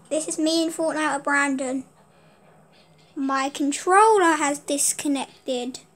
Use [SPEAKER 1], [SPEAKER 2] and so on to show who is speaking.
[SPEAKER 1] This is me in Fortnite with Brandon. My controller has disconnected.